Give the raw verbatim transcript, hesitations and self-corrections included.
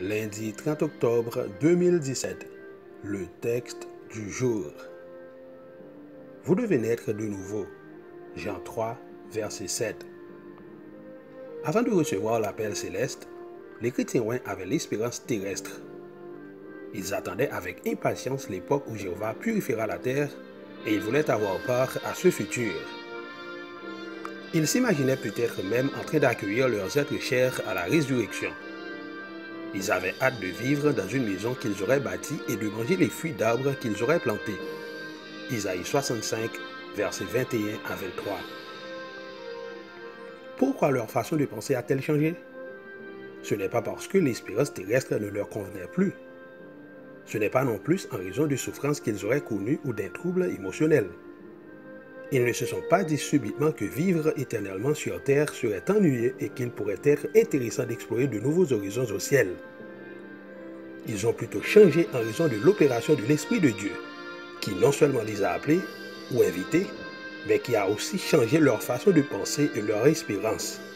Lundi trente octobre deux mille dix-sept. Le texte du jour. Vous devez naître de nouveau. Jean trois, verset sept. Avant de recevoir l'appel céleste, les chrétiens avaient l'espérance terrestre. Ils attendaient avec impatience l'époque où Jéhovah purifiera la terre et ils voulaient avoir part à ce futur. Ils s'imaginaient peut-être même en train d'accueillir leurs êtres chers à la résurrection. Ils avaient hâte de vivre dans une maison qu'ils auraient bâtie et de manger les fruits d'arbres qu'ils auraient plantés. Isaïe soixante-cinq, versets vingt et un à vingt-trois. Pourquoi leur façon de penser a-t-elle changé? Ce n'est pas parce que l'espérance terrestre ne leur convenait plus. Ce n'est pas non plus en raison de souffrances qu'ils auraient connues ou d'un trouble émotionnel. Ils ne se sont pas dit subitement que vivre éternellement sur terre serait ennuyeux et qu'il pourrait être intéressant d'explorer de nouveaux horizons au ciel. Ils ont plutôt changé en raison de l'opération de l'Esprit de Dieu, qui non seulement les a appelés ou invités, mais qui a aussi changé leur façon de penser et leur espérance.